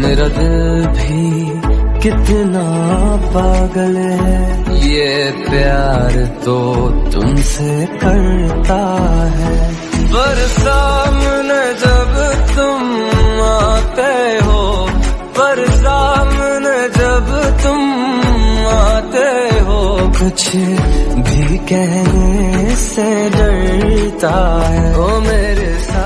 मेरा दिल भी कितना पागल है, ये प्यार तो तुमसे करता है। पर सामने जब तुम आते हो, पर सामने जब तुम आते हो, कुछ भी कहने से डरता है। ओ मेरे